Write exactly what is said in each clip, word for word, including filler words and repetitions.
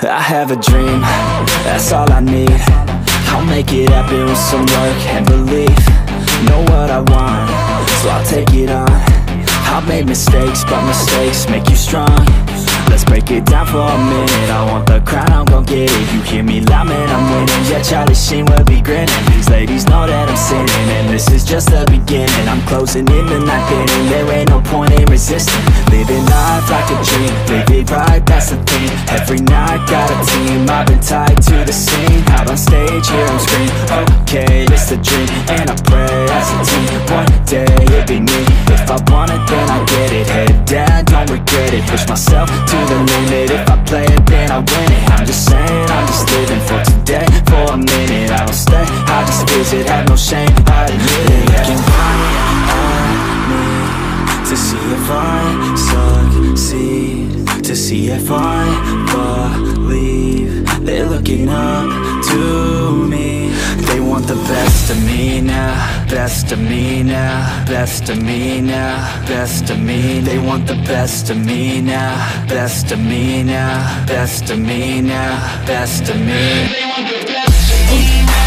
I have a dream, that's all I need. I'll make it happen with some work and belief. Know what I want, so I'll take it on. I've made mistakes, but mistakes make you strong. Let's break it down for a minute. I want the crown, I'm gon' get it. You hear me loud, man, I'm winning. Yeah, Charlie Sheen will be grinning. These ladies know that I'm sinning, and this is just the beginning. I'm closing in the ninth inning. There ain't no point in resisting. Living life like a dream, live it right, that's the thing. Every night, got a team, I've been tied to the scene. Out on stage, hear them scream, okay, it's a dream. And I pray as a team, one day it'll be me. If I want it, then I get it. Head down, don't regret it. Push myself to the limit. If I play it, then I win it. I'm just saying, I'm just living for today. For a minute, I don't stay, I just visit. Have no shame, I admit it. Looking right at me to see if I succeed, to see if I believe. They're looking up to me. They want the best of me now, best of me now, best of me now, best of me. They want the best of me now, best of me now, best of me now, best of me. They want the best of me now.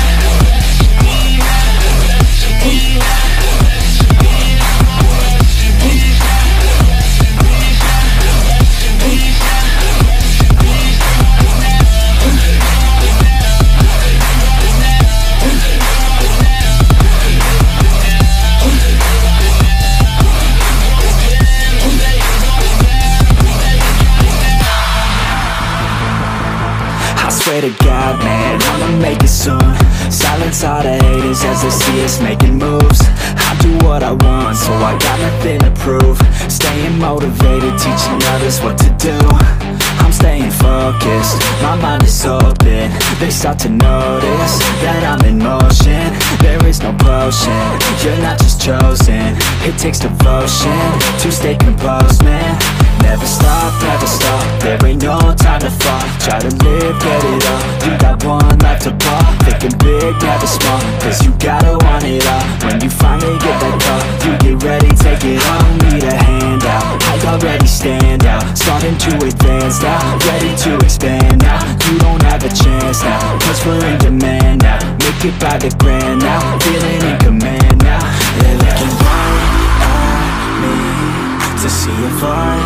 Swear to God, man, I'ma make it soon. Silence all the haters as they see us making moves. I do what I want, so I got nothing to prove. Staying motivated, teaching others what to do. I'm staying focused, my mind is open. They start to notice that I'm in motion. There is no potion, you're not just chosen. It takes devotion to stay composed, man. Never stop, never stop, there ain't no time to fall. Try to live, get it all, you got one life to ball. Thinking big, never small, cause you gotta want it all. When you finally get that call, you get ready, take it on. Need a hand out, I already stand out. Starting to advance now, ready to expand now. You don't have a chance now, cause we're in demand now. Make it by the grand now, feeling in command now. They're looking right at me to see if I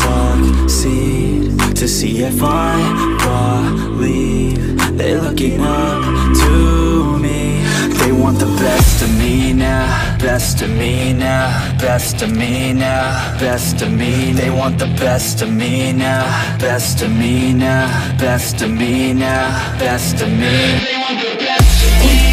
succeed, to see if I believe. They're looking up to me. They want the best of me now, best of me now, best of me now, best of me. They want the best of me now, best of me now, best of me now, best of me. They want the best of me.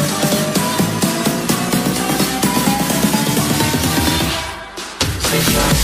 We'll be right back.